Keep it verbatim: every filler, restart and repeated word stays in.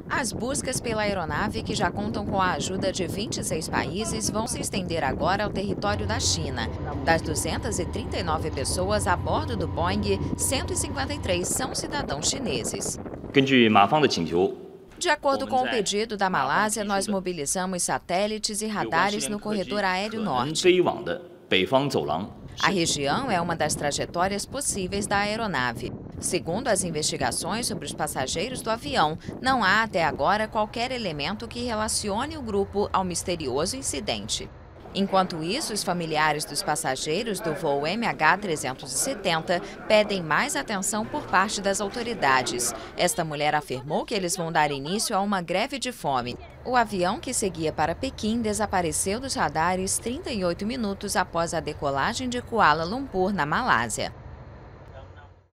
As buscas pela aeronave, que já contam com a ajuda de vinte e seis países, vão se estender agora ao território da China. Das duzentas e trinta e nove pessoas a bordo do Boeing, cento e cinquenta e três são cidadãos chineses. 根据马方的请求， De acordo com o pedido da Malásia, nós mobilizamos satélites e 有关失 radares 联 no 客机 corredor aéreo 可能 norte. 飞往的北方走廊。 A região é uma das trajetórias possíveis da aeronave. Segundo as investigações sobre os passageiros do avião, não há até agora qualquer elemento que relacione o grupo ao misterioso incidente. Enquanto isso, os familiares dos passageiros do voo M H trezentos e setenta pedem mais atenção por parte das autoridades. Esta mulher afirmou que eles vão dar início a uma greve de fome. O avião, que seguia para Pequim, desapareceu dos radares trinta e oito minutos após a decolagem de Kuala Lumpur, na Malásia.